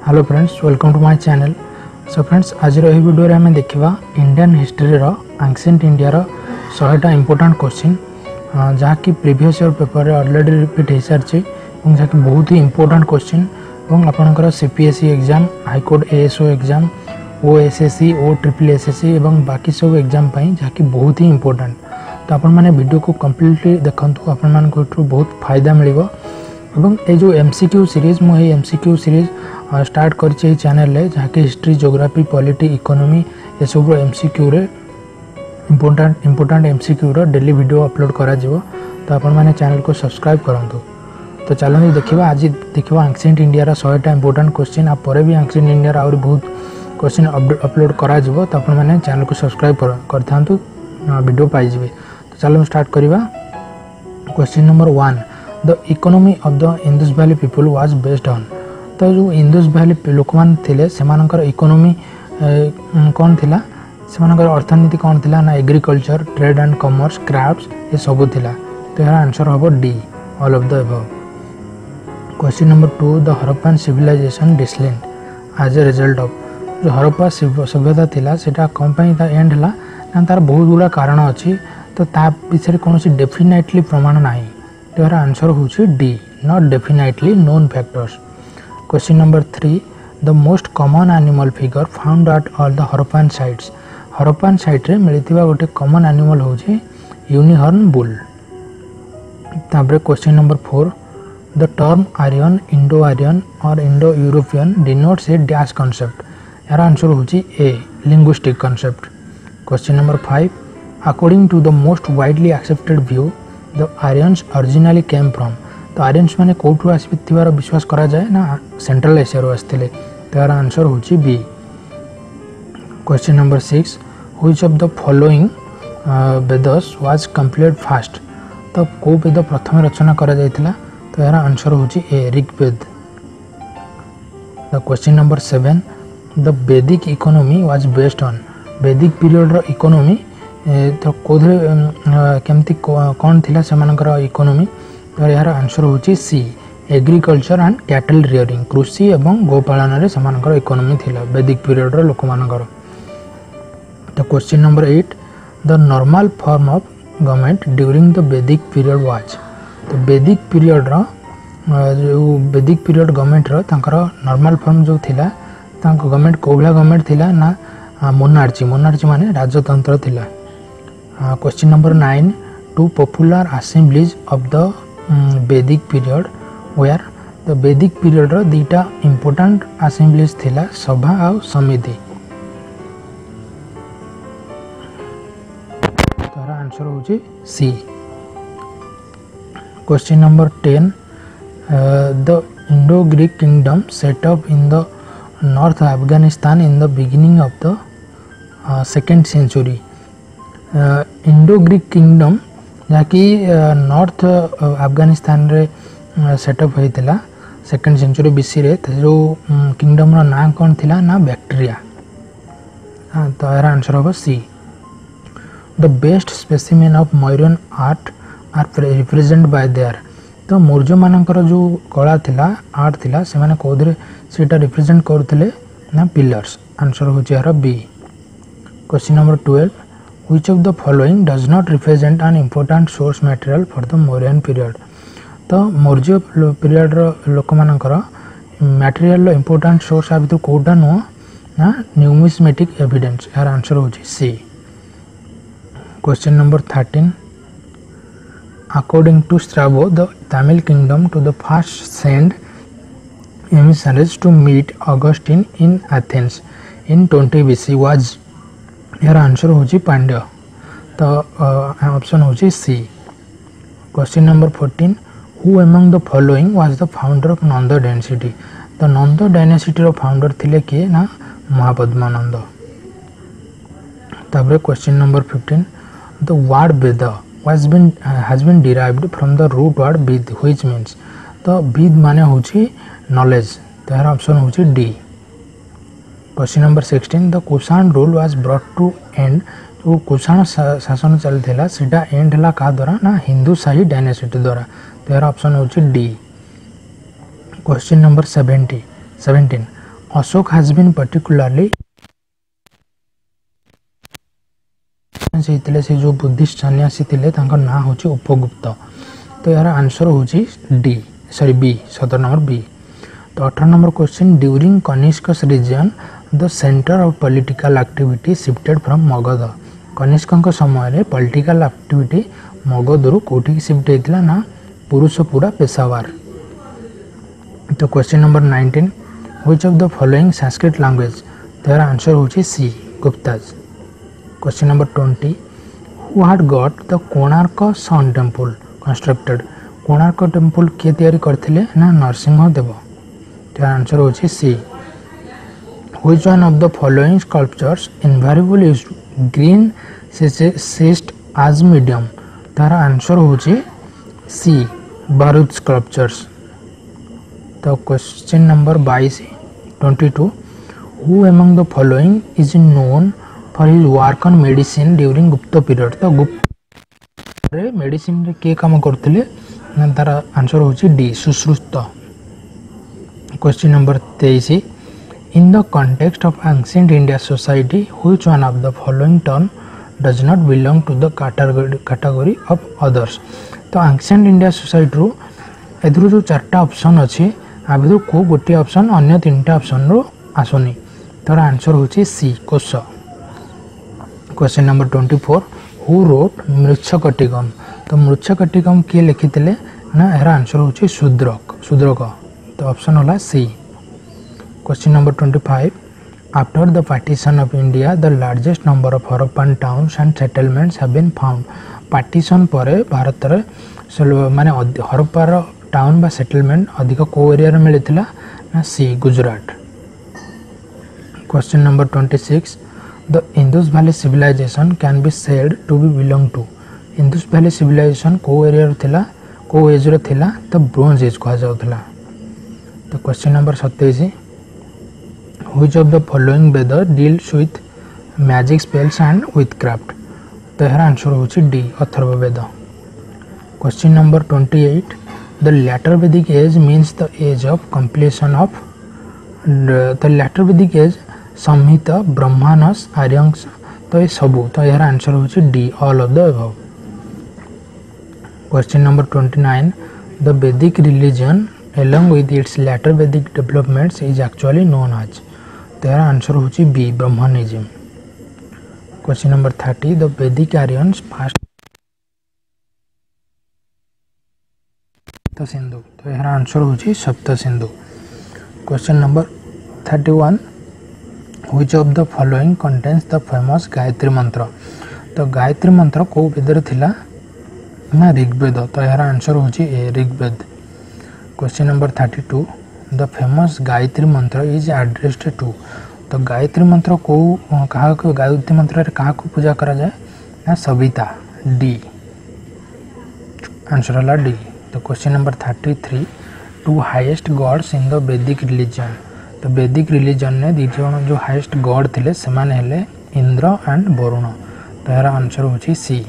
Hello friends, welcome to my channel. So friends, आज video रे हमें देखिबा इंडियन हिस्ट्री रो एंशिएंट इंडिया रो 100टा इंपोर्टेंट क्वेश्चन जहाँ की प्रीवियस ईयर पेपर रे ऑलरेडी रिपीट हो सारी और जहाँ की बहुत ही इंपोर्टेंट क्वेश्चन और आपनकर CPSE exam, high court ASO exam, OSSC, O triple एवं बाकी सब एग्जाम पाई जहाँ की बहुत ही इंपोर्टेंट। तो आपण माने वीडियो को कंप्लीटली देखंतु, आपण मान को बहुत फायदा मिलिबो। एवं ये जो एमसीक्यू सीरीज मुझे एमसीक्यू सीरीज स्टार्ट कर चैनल है जहाँ की हिस्ट्री, ज्योग्राफी, पॉलिटी, इकोनॉमी ये सब एमसीक्यू रे इंपोर्टेंट एमसीक्यू रो डेली वीडियो अपलोड करा जिवो। तो आपण माने चैनल को सब्सक्राइब करंतु। तो चलो देखिबा, आज देखिबा एंशिएंट इंडिया रो 100टा इंपोर्टेंट क्वेश्चन। आ परे भी एंशिएंट इंडिया रो और बहुत क्वेश्चन अपलोड करा जिवो। तो आपण माने चैनल को सब्सक्राइब करथांतु, वीडियो पाई जिवे। तो चलो स्टार्ट करिबा। Question number 1, the economy of the Indus valley people was based on. तो जो इंडस वैली लोक मान थिले सेमानकर इकोनॉमी कौन थिला, सेमानकर अर्थनीति कौन थिला ना agriculture, trade and commerce, crafts ये सब थिला। तो यार आंसर होबो D, all of the above. Question number 2, the Harappan civilization declined as a result of. जो हरप्पा सभ्यता थिला सेटा कोन पई ता एंड हला ना, तार बहुत गुड़ा कारण अछि। तो ता विषय कोनोसी डेफिनेटली प्रमाण नाही। तो यार आंसर होची D, not definitely known factors. Question number 3, the most common animal figure found at all the Harappan sites. Harappan site रे मिलिथिबा गोटे कॉमन एनिमल होची यूनिहॉर्न बुल। ताबरे question number 4, the term Aryan, Indo Aryan और Indo European denotes a dash concept. यार answer होची A, linguistic concept. Question number 5, according to the most widely accepted view the Aryans originally came from. तो Aryans माने कोठु आसिथिबार विश्वास करा जाए ना, सेंट्रल एशिया रो आस्थिले। तो यार आंसर होची B. Question number 6, which of the following Vedas was complete fast. तो को वेद प्रथम रचना करा जायतिला। तो यार आंसर होची A, Rigveda. The question number 7, the Vedic economy was based on. Vedic period रो इकोनॉमी तो कोधरे केमती कौन थिला सेमानकर इकोनॉमी। तो यार आंसर होची C, agriculture and cattle rearing, कृषि एवं गोपालन रे सेमानकर इकोनॉमी थिला वैदिक पीरियड रो लोक मानकर। तो question number 8, the normal form of government during the Vedic period was. तो वैदिक पीरियड रो जो वैदिक पीरियड गवर्नमेंट रो तांकर नॉर्मल फॉर्म जो थिला, तांको गवर्नमेंट कोभला गवर्नमेंट थिला ना, मोनार्ची। मोनार्ची माने राजतंत्र थिला। Question number 9, two popular assemblies of the Vedic period were. The Vedic period रो दीटा इंपोर्टेंट असेंबलीज थिला, सभा और समिति। तारा आंसर होची C. Question number 10, the Indo Greek kingdom set up in the north Afghanistan in the beginning of the 2nd century. Indo Greek kingdom जहाँ कि नॉर्थ अफगानिस्तान रे सेटअप होता 2nd सेंचुरी बीसी रे। जो किंगडम रो ना कौन थिला ना, बैक्टीरिया। हाँ, तो यार आंसर होगा C. The best specimen of Mauryan art are represent by there. तो मौर्य मानकर जो कला थिला, आर्ट थिला, से माने कोधरे सेटा रिप्रेजेंट करथिले ना, पिलर्स। आंसर होची यार B. Question number 12, which of the following does not represent an important source material for the Mauryan period. तो मौर्य पीरियड रो लोक मानकर मटेरियल रो इंपोर्टेंट सोर्स आ भितर कोटा नो ना, न्यूमिस्मेटिक एविडेंस। यार आंसर होची C. Question number 13, according to Strabo the Tamil kingdom to the first send emissaries to meet Augustine in Athens in 20 BC was। यार आंसर होची पांड्य। तो ऑप्शन होची C. Question number 14, who among the following was the founder of Nanda dynasty. तो Nanda dynasty रो founder थिले किए ना, महापद्मानंद। तापर question number 15, the word Veda has been derived from the root word vid which means। तो विद माने होची नॉलेज। तो यार ऑप्शन होची D. Question number 16, the Kushan rule was brought to end. जो कुषाण शासन चलता सीटा एंड है क्या द्वारा ना, हिंदू शाही डायनेसिटी द्वारा। तो यार ऑप्शन होची D. Question number 17, Ashoka has been particularly से जो बुद्धिस्ट सन्यासी थे ना हूँ उपगुप्त। तो यार आंसर हूँ D sorry B 17 number B. तो 18 number question during Kanishka's reign the centre of political activity shifted from Magadha. Kanishka समय पॉलिटिकल एक्टिविटी मगधरू कौटी शिफ्ट होता ना पुरुषपुरा पेशावर। तो question number 19 which of the following Sanskrit language. तो यार आंसर हूँ C Guptas. Question number 20 who had got the Konark sun temple constructed. Konark temple किए तैयारी करथिले ना नरसिंह देव। तो आंसर होची C. Which one of the following sculptures invariable use green schist as medium. तार आंसर होची सी बारूद स्कल्पचर्स। तो question number 22 who among the following is known for his work on medicine during Gupta period. तो Gupta medicine रे के काम करथिले ना तार आंसर होची D Sushruta. Question number 23 in the context of ancient India society which one of the following term does not belong to the category of others. तो ancient India society रू एथुरु जो चारटा ऑप्शन अछि आ भितर को गोटे ऑप्शन अन्य तीनटा ऑप्शन रो आसोनी। तार आंसर होची सी कोश। Question number 24 who wrote Mrichchhakatikam. तो मृच्छकटिकम किए लिखिथिले ना एरा आंसर होची शूद्रक। तो ऑप्शन होला C. Question number 25 after the partition of India the largest number of Harappan towns and settlements have been found. Partition पर भारत रे माने हरप्पार टाउन बा सेटलमेंट अधिक को एरिया रे मिलिथिला ना C Gujarat. Question number 26 the Indus valley civilisation can be said to be belong to. Indus valley civilisation को एरिया रे थिला को एज रे थिला तो ब्रोंज एज कहा जाउथला। तो question number 27 which of the following Veda deals with magic spells and witchcraft. तो यार आंसर होची D Atharvaveda. Question number 28 the later Vedic age means the age of completion of the later Vedic age Samhita Brahmanas Aryans. तो ये सबू। तो यार आंसर होची D all of the above. Question number 29 the Vedic religion along with its later Vedic developments is actually known as। तो यार answer होची B Brahmanism. Question number 30 the Vedic Aryans first Sapta Sindhu. तो यार आंसर होची Sapta Sindhu. Question number 31 which of the following contains the famous Gayatri mantra. तो गायत्री मंत्र को वेद थिला ना ऋग्वेद। तो यार आंसर होची A Rigveda. Question number 32 the famous Gayatri mantra is addressed to. तो गायत्री मंत्र को कहा गायत्री मंत्र रे कहा को पूजा करा जाए ना सविता डी। आंसर होला डी। तो question number 33 two highest gods in the Vedic religion. तो वैदिक रिलीजन ने दी जण जो हाईएस्ट गॉड थिले से माने हेले इंद्र एंड वरुण। तो यार आंसर होची C.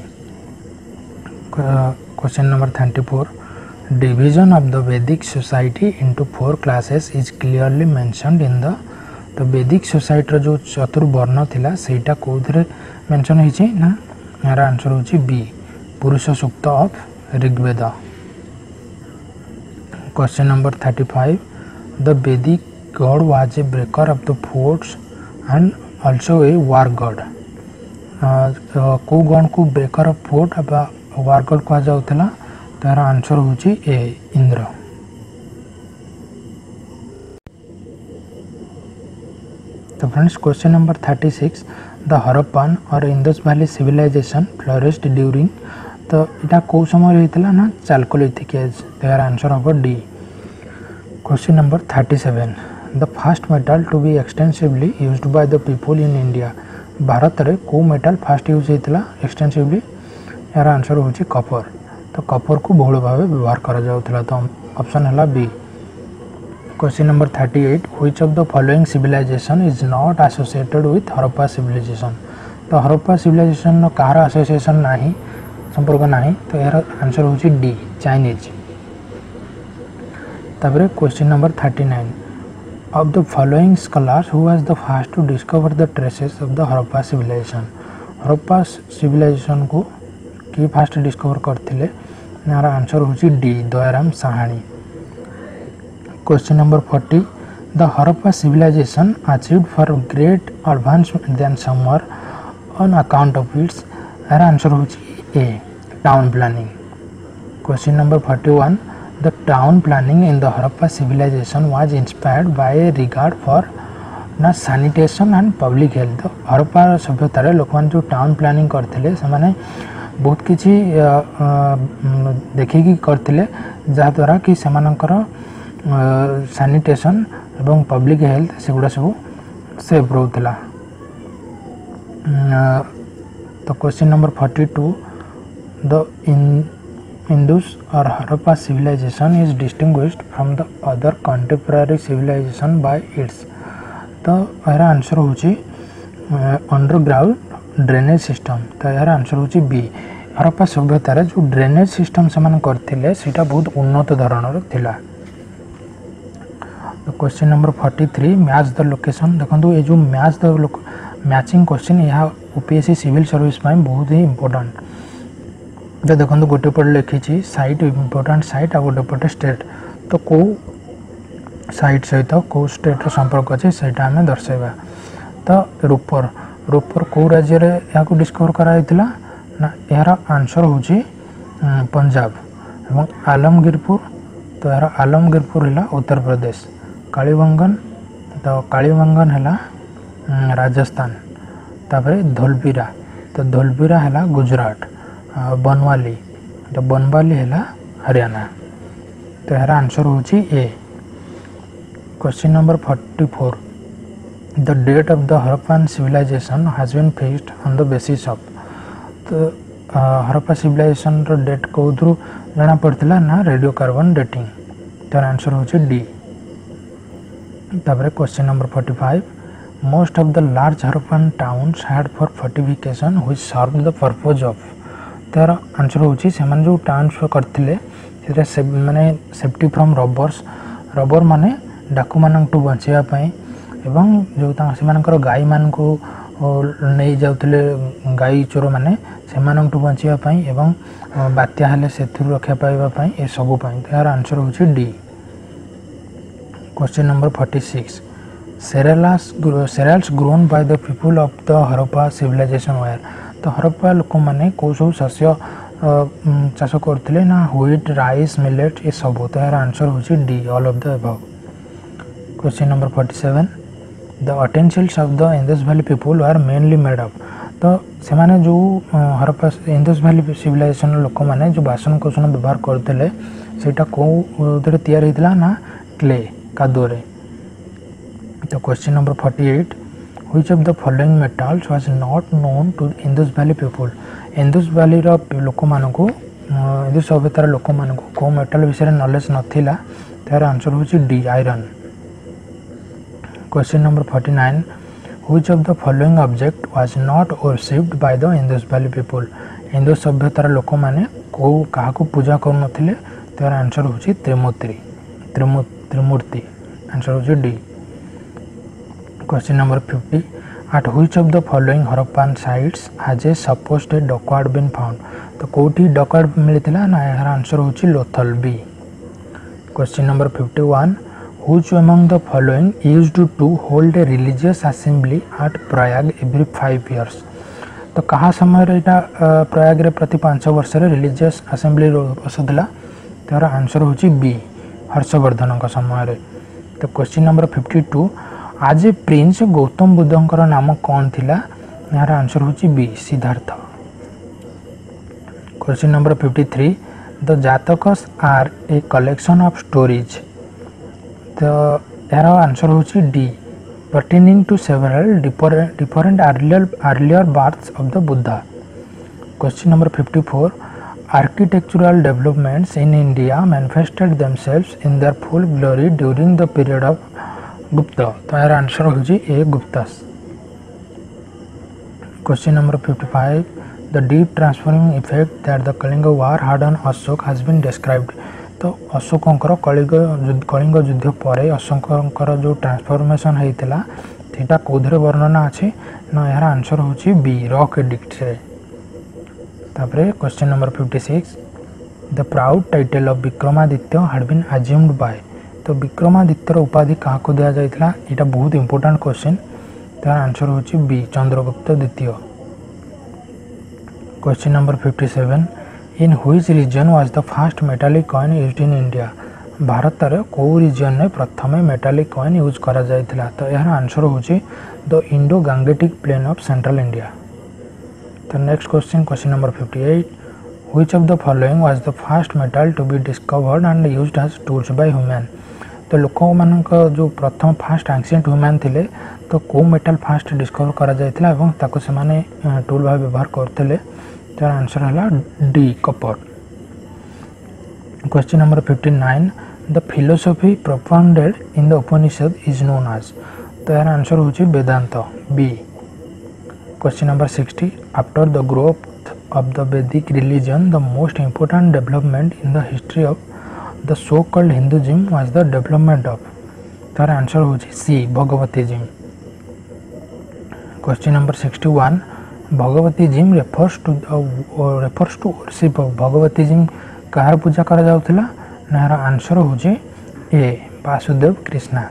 Question number 34 division of the Vedic society into 4 classes is clearly mentioned in the. तो वैदिक सोसाइटी जो चतुर्वर्ण थिला सेटा कोथरे मेंशन हिची ना यार आंसर होची B Purusha Sukta of Rigveda. Question number 35 the Vedic god was a breaker of the forts and also a war god. को god को ब्रेकर ऑफ फोर्ट अबा वार गॉड कहा जाउतला। तार आंसर होची ए इंद्र। तो friends question number 36 the Harappan or Indus valley civilisation flourished during. तो इटा को समय होइतला ना चालकोलिथिक एज। तार आंसर होबो D. Question number 37 the first metal to be extensively used by the people in India. Bharat रे को मेटल फर्स्ट यूज होइतला एक्सटेंसिवली। यार आंसर होची कॉपर। तो कॉपर को बहुल भाव व्यवहार करा जाउतला। तो ऑप्शन है B. Question number 38 which of the following civilisation is not associated with Harappa civilisation. तो हरप्पा सिविलाइजेशन कार एसोसिएशन नाही संपर्क नाही। तो यार आंसर होची डी चाइनीज। तापर question number 39 of the following scholars who was the first to discover the traces of the Harappa civilization? Harappa civilization को कि फास्ट डिस्कवर करथिले यार आंसर होची D Dayaram Sahni. Question number 40 the Harappa civilization achieved for great advancement than somewhere on account of its यार answer होची A town planning. Question number 41 the town planning in the Harappa civilization was inspired by a regard for ना sanitation and public health। Harappa सभ्यतार लोक मैंने जो town planning करथिले से बहुत किसी देखिकी करथिले जहाँद्वारा कि सेमानकर सैनिटेशन एवं पब्लिक हेल्थ सेगुड़ा सब सेफ रोला। तो question number 42 the Indus or Harappa civilization is distinguished from the other contemporary civilization by its तो यार आंसर होची अंडरग्राउंड ड्रेनेज सिस्टम। तो यार आंसर होची बी हरप्पा सभ्यतार जो ड्रेनेज सिस्टम से करथिले सेटा बहुत उन्नत धरणर थिला। तो question number 43 match the location देखो ये जो मैचिंग क्वेश्चन यह यूपीएससी सिविल सर्विस बहुत ही इंपोर्टेंट। जो देखो गोटे पटे लिखी साइट इंपोर्टेंट साइट आ गोटे पटे स्टेट तो कौ साइट सहित कौ स्टेट संपर्क अच्छे से आम दर्शाइबा। तो रूपर कौ राज्य या डिस्कवर कराइला ना यार आंसर होची पंजाब एवं आलमगीरपुर। तो यार आलमगीरपुर है उत्तर प्रदेश। कालीबंगन तो कालीबंगन है राजस्थान। तापर धोलबीरा तो धोलबीरा है गुजरात। बनवाली तो बनवाली है हरियाणा। तो यार आंसर होची A. Question number 44 the date of the Harappan civilisation has been fixed on the basis of. तो हरप्पा सिविलाइजेशन रो डेट को थ्रू जाना पड़ता ना रेडियो कार्बन डेटिंग। तो आंसर होची डी। तापर question number 45 most of the large Harappan towns had for fortification which serve the purpose of. तार आंसर होची से जो टाउन्स करथिले से माने सेफ्टी फ्रॉम रबर माने डाकू मान बचाइया एवं जो से गाई मान को नहीं जाउथिले गाई चोर माने से बचाइया एवं बात्या हेले से रक्षा पाइबा ए सब यार आंसर होची D. Question number 46 cereals grown by the people of the Harappa civilization were। तो हरप्पा लोक मैंने कौ सब शस्य चाष करते ना व्हीट राइस मिलेट ये सब। तो यार आंसर होची D all of the above. Question number 47 the utensils of the Indus valley people are mainly made up. तो से माने जो हरप्पा इंडस वैली सिविलाइजेशन लोक मैंने जो बासन कुसन व्यवहार करते सेटा कौन तैयार होता ना क्ले कादुरे। तो question number 48 which of the following metals was not known to Indus Valley people। Indus valley लोक मानू इंडस सभ्यतार लोक मानू कौ मेटाल विषय नॉलेज नथिला। तार आंसर होची D iron. Question number 49 which of the following object was not worshipped by the Indus Valley people। Indus सभ्यतार लोक मैंने कौ क्या पूजा कर नथिले। तार आंसर होची त्रिमूर्ति। आंसर होची D. Question number 50 at which of the following Harappan sites has a supposed dockwork been found। तो कोठी डॉकवर्क मिलता ना यार आंसर होची Lothal B. Question number 51 which among the following used to hold a religious assembly at Prayag every 5 years। तो कहा समय प्रयाग रे प्रति 5 वर्ष रिलीजियस असेंबली बसुला। तार आंसर होची बी हर्षवर्धन का समय। तो क्वेश्चन नंबर 52 आज प्रिंस गौतम बुद्धंकर नाम कौन थिला। यार आंसर होची B Siddhartha. Question number 53 the Jatakas are a collection of stories. तो यार आंसर होची D pertaining to several different earlier births of the Buddha। Question number 54 architectural developments in India manifested themselves in their full glory during the period of Gupta। तो यार answer होची ए Guptas. Question number 55 the deep transforming effect that the Kalinga war had on Ashok has been described। तो अशोकंकर कलिंग युद्ध पर अशोकंकर जो transformation होता सेटा कौधरे वर्णना अच्छे ना यार आंसर होची बी रॉक एडिक्ट रे। तापरे question number 56 the proud title of Vikramaditya had been assumed by. तो विक्रमादित्यर उपाधि क्या दिया जाइथिला एटा बहुत इंपोर्टेंट क्वेश्चन तार आंसर होची बी चंद्रगुप्त द्वितीय। Question number 57 in which region was the first metallic coin used in India. Bharat रे को रीजन ने प्रथम मेटालिक कॉइन यूज करा जाइथिला तो यार आंसर होची the Indo Gangetic plain of central India. तो next question number 58 which of the following was the first metal to be discovered and used as tools by human. तो लोक मानक जो प्रथम फास्ट एंशिएंट ह्यूमन थिले तो को मेटल फास्ट डिस्कवर करा जाइथिला एवं ताको से माने टूल भाव व्यवहार करथिले तार आंसर हला D copper. Question number 59 the philosophy propounded in the Upanishad is known as. तो यार आंसर होची Vedanta B. Question number 60 after the growth of the Vedic religion the most important development in the history of the so called Hinduism was the development of. तार answer होची C Bhagavatism. Question number 61 Bhagavatism refers to worship of. Bhagavatism कहार पूजा करा जाउथिला ना यार answer होची ए Vasudeva Krishna.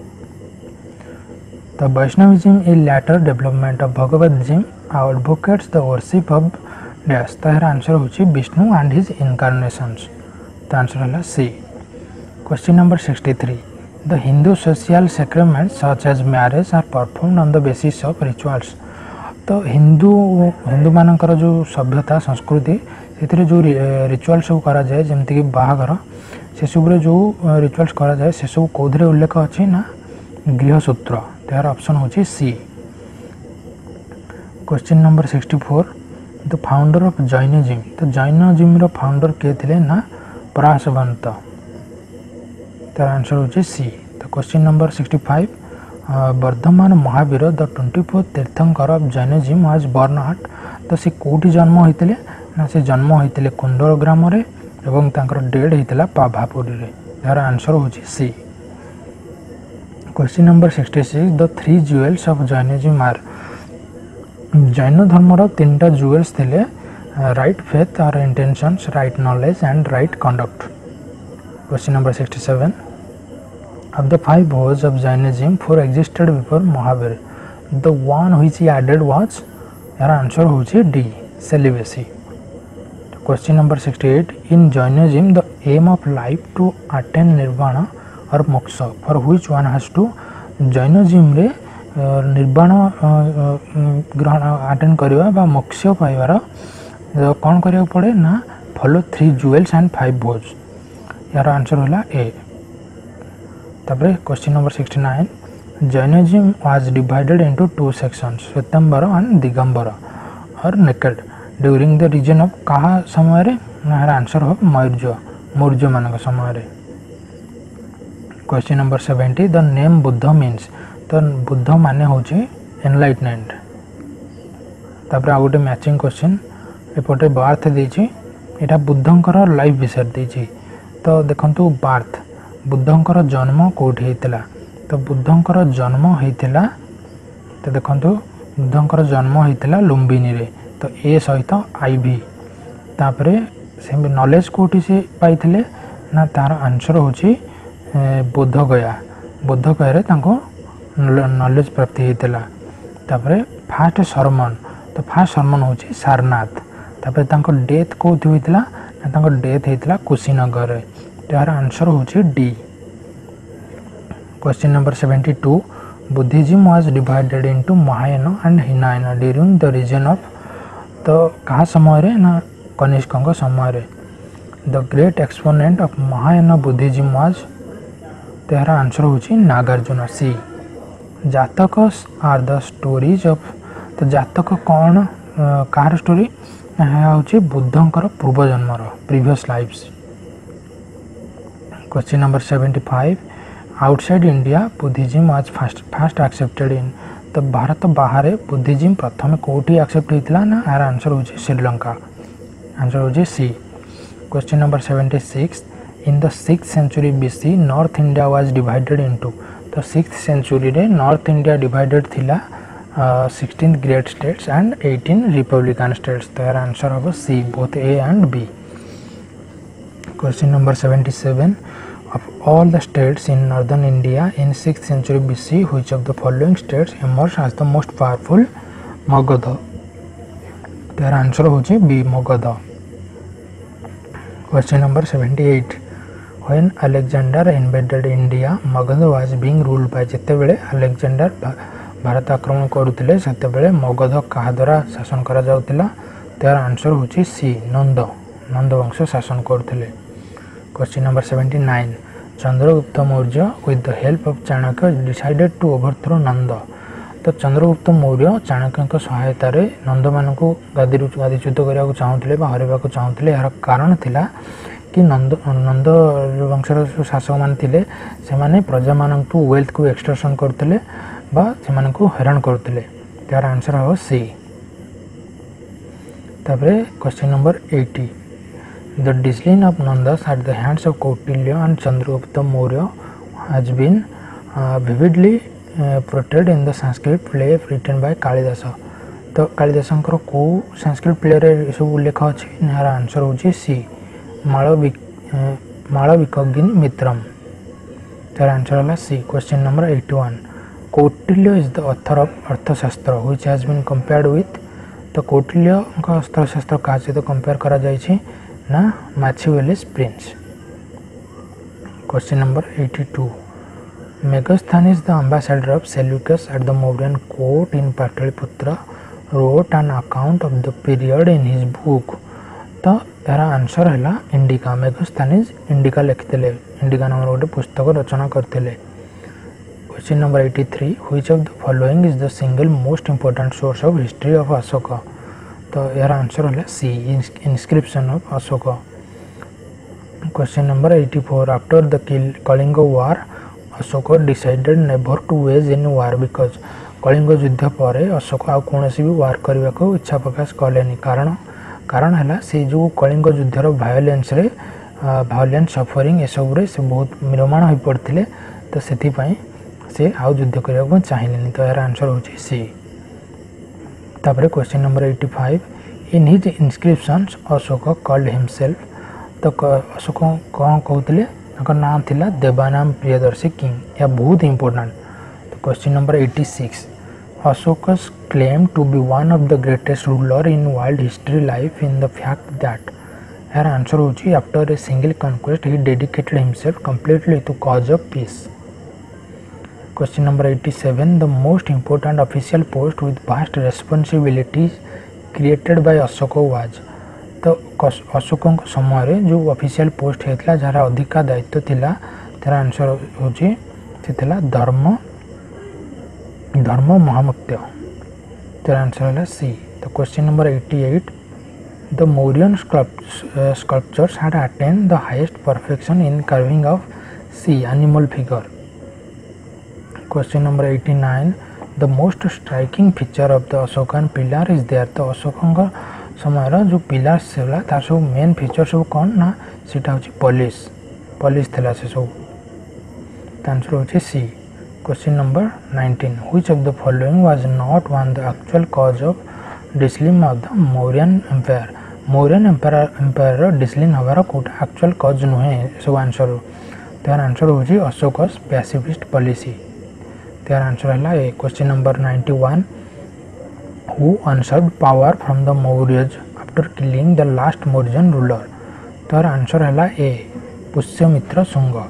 The Vaishnavism is later development of Bhagavatism advocates the worship of dash। तार आंसर होची विष्णु and his incarnations। तो आंसर है C. Question number 63 The Hindu social sacraments such as marriage are performed on the basis of rituals। तो हिंदू मानकर जो सभ्यता संस्कृति से जो रिचुअल सब करा जाए जमती कि बाहागर से सब जो रिचुअल्स करा जाए से सब कौधरे उल्लेख अच्छी ना गृहसूत्र। यार ऑप्शन होची C. Question number 64 the founder of Jainism. तो जैनिज्म रो फाउंडर के थे ना पराशरवंत। तार आंसर होची सी। तो question number 65 Vardhamana Mahavira the 24th tirthankara of Jainism was born at. तो से कोठी जन्म होते ना से जन्म होते कुंडल ग्राम रे एवं तांकर डेड होता पाभापुरी रे। यार आंसर होची C. Question number 66 the 3 jewels of Jainism are. Jain धर्मर 3टा ज्वेल्स थिले राइट फेथ और intentions right knowledge and right conduct. Question number 67 of the 5 vows of Jainism 4 existed before Mahavir, the one which he added was। यार answer होची D celibacy। Question number 68 in Jainism the aim of life to attain nirvana or moksha for which one has to. Jainism रे निर्वाण ग्रहण attend करवा बा मोक्ष पाइबार कौन करिया पड़े ना फॉलो 3 ज्वेल्स एंड 5 भोज। यार आंसर होला ए। तापर question number 69 Jainism was divided into 2 sections Shvetambara and Digambara or naked during the reign of कहा समय रे। यार आंसर हो मौर्य मानक समय रे। Question number 70 the name Buddha means. तो बुद्ध माने होची एनलाइटमेंट। तापर आ गोटे मैचिंग क्वेश्चन एपटे बार्थ देछि एटा बुद्धंकर लाइफ विषय देछि। तो देखंतु बार्थ बुद्धंकर जन्म कोठी हेतला। तो बुद्धंकर जन्म हेतला तो देखंतु बुद्धंकर जन्म हेतला लुम्बिनी रे। तो ए सहित आईवी तापरे से नॉलेज कोठी से पाइथिले ना तार आंसर होची बोधगया। बोधगया नॉलेज प्राप्ति होता। तापर फास्ट सरमन। तो फास्ट सरमन होची सारनाथ। तापर तांको डेथ कोथि होइतला ना तांको डेथ होइतला कुशीनगर रे। यार आंसर होची D. Question number 72 Buddhism was divided into Mahayana and Hinayana during the reign of. तो कहा समय रे ना कनिष्कଙ୍କ समय रे। The great exponent of Mahayana Buddhism was. तो यार आंसर होची Nagarjuna C. Jatakas are the stories of. तो जातक कौन कार स्टोरी होची बुद्धंकर पूर्व जन्मर previous lives. Question number 75 outside India Buddhism was first accepted in. तो भारत बाहर बुद्धिज्म प्रथम कोठी एक्सेप्ट होता ना आंसर होची श्रीलंका। आंसर होची C. Question number 76 in the 6th century BC north India was divided into. तो 6th century रे नॉर्थ इंडिया डिवाइडेड थिला 16 great states and 18 republican states. तो यार आंसर हम C both A and B. Question number 77 of all the states in northern India in 6th century BC which of the following states emerged as the most powerful Magadha। तो यार answer होची B Magadha. Question number 78 when Alexander invaded India Magadha was being ruled by। जिते बेले Alexander Bharat आक्रमण करुले सेते बेले मगध क्या द्वारा शासन करा जाउतिला। त्यार आंसर होची सी नंद वंश शासन करथिले। Question number 79 Chandragupta Maurya with the help of Chanakya decided to overthrow Nanda. तो चंद्रगुप्त मौर्य चाणक्य सहायता रे नंद मान को गादीच्युत करने चाहूले हरवा चाहूले। यार कारण थिला कि नंद वंशर जो शासक मैंने से माने प्रजा मान वेल्थ को एक्सटर्शन करते से हैरान करते। यार आंसर हम C. Question number 80 the discipline of Nandas at the hands of Kautilya and Chandragupta Maurya has been vividly portrayed in the Sanskrit play written by Kalidasa. तो कालिदास को संस्कृत प्ले रे सब उल्लेख अच्छी। यार आंसर होची सी मालविकग्नि मित्रम। यार आंसर है C. Question number 81 Kautilya is the author of Arthashastra which has been compared with. तो कौटिल्य अर्थशास्त्र क्या सहित कंपेयर करा जायछि ना Machiavelli's Prince. Question number 82 Megasthenes the ambassador of Seleucus at the Mauryan court in Pataliputra wrote an account of the period in his book. तो यार answer है Indica. Megasthenes Indica लिखिते इंडिका नाम गोटे पुस्तक रचना करते। Question number 83 which of the following is the single most important source of history of Ashoka. तो यार आंसर है C inscription of Ashoka. Question number 84 after the Kalinga war Ashoka decided never to wage in war because. Kalinga युद्ध पर अशोक आ कौन भी वार करने को इच्छा प्रकाश कले। कारण है से जो कलिंग युद्धर भायोलेंस सफरिंग एसबू से बहुत म्रियमाण हो पड़ते। तो से आउ युद्ध करने को चाहिए। तो यार आंसर होची सी। तापर question number 85 in his inscriptions Ashoka called himself. तो अशोक कौन कहते ना थिला देवानाम प्रियदर्शी किंग। यह बहुत इंपोर्टेंट। तो question number 86 Ashoka's claimed to be one of the greatest ruler in world history life in the fact that। यार आंसर होची after a single conquest he dedicated himself completely to cause of peace. Question number 87 the most important official post with vast responsibilities created by Ashoka was. तो अशोक समय जो official post होता jar अधिका दायित्व थिला तार आंसर होची धर्म महामुक्त्य। तो आंसर है सी। तो question number 88 the Mauryan sculptures had attained the highest perfection in carving of C animal figure. Question number 89 the most striking feature of the Ashokan pillar is there. तो अशोक समय जो पिलर्स तार सब मेन फीचर सब कौन ना सीटा होची पॉलिश थिला से सब। आंसर होची C. Question number 19 which of the following was not one the actual cause of decline of the Mauryan empire. Mauryan empire decline हबार कोटा एक्चुअल कॉज नुहे सब आंसर। तार आंसर होची अशोकस पैसिफिस्ट पॉलिसी। तार आंसर है A. Question number 91 who usurped power from the Mauryas after killing the last Mauryan ruler. तार answer है ए पुष्यमित्र शुंग।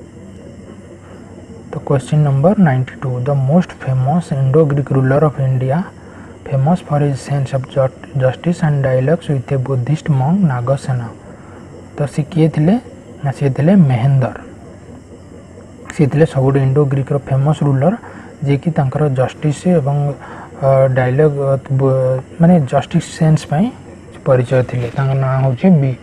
तो question number 92 the most famous Indo Greek ruler of India famous for his sense of justice and dialogues with a Buddhist monk Nagasena. तो C किए थिले ना सी थिले Mahendra. C थिले सब इंडो ग्रीक फेमस रूलर जे कि तांकर जस्टिस एवं डायलॉग माने जस्टिस सेंस पई परिचय थिले। तांका नाम होची बी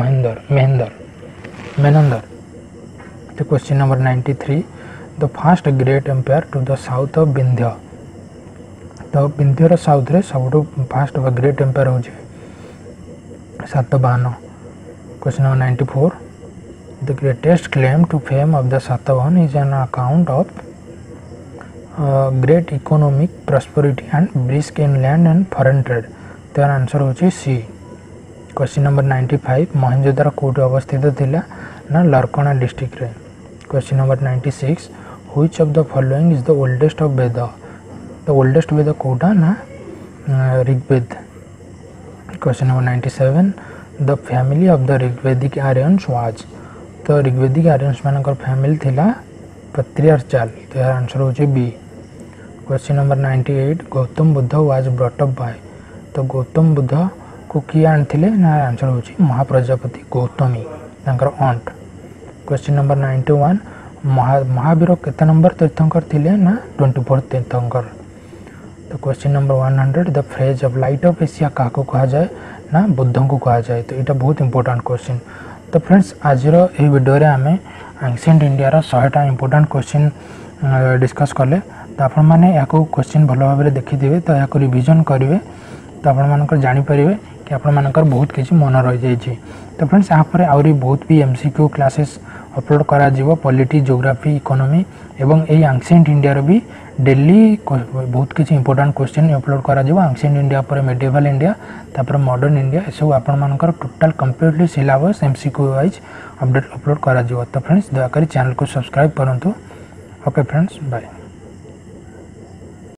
मेनंदर। तो question number 93 the first great empire to the south of Vindhya. तो विंध्यर साउथ रे सब फास्ट ग्रेट एम्पायर होची Satavahana. Question number 94 the greatest claim to fame of the Satavahana is an account of great economic prosperity and brisk in land and foreign trade. तो यार answer होची C. Question number 95 Mohenjodaro कोठी अवस्थित थिला ना लरकणा डिस्ट्रिक्ट रे। Question number 96 which of the following is the oldest of Veda. The oldest Veda कोटा ना Rigveda. Question number 97 the family of the Rigvedic Aryans was. तो ऋग्वेदिक आर्यंस मानकर फैमिली थिला पत्रियार्चाल। तो यार आंसर होची B. Question number 98 Gautama Buddha was brought up by. तो गौतम बुद्ध को किए आनिथिले ना आंसर होची महाप्रजापति गौतमी तांकर ऑन्ट। क्वेश्चन नंबर 91 महावीर केते नंबर तीर्थंकर थिले ना 24 तीर्थंकर। तो question number 100 the phrase of Light of Asia क्या कहा जाए ना बुद्ध को कहा जाए। तो यहाँ बहुत इंपोर्टेंट क्वेश्चन। तो फ्रेंड्स आज ये वीडियो आम एंशिएंट इंडिया 100टा इंपोर्टेंट क्वेश्चन डिस्कस कले। तो आपण मैंने या क्वेश्चन भल भाव देखिथे तो या रिविजन करेंगे तो आप जानीपर कि आपर बहुत किसी मन रही जाइए। तो फ्रेंड्स यहाँ आहरी बहुत भी MCQ क्लासेस अपलोड करा पॉलिटी ज्योग्राफी इकोनॉमी एवं यही एंशिएंट इंडिया भी डेली बहुत किसी इंपोर्टेंट क्वेश्चन अपलोड करा एंशिएंट इंडिया पर मेडिवल इंडिया तापर मॉडर्न इंडिया सब आपर टोटाल completely syllabus MCQ wise update upload करा। तो फ्रेंड्स दयाकोरी चैनल को सब्सक्राइब करूँ। Okay friends bye.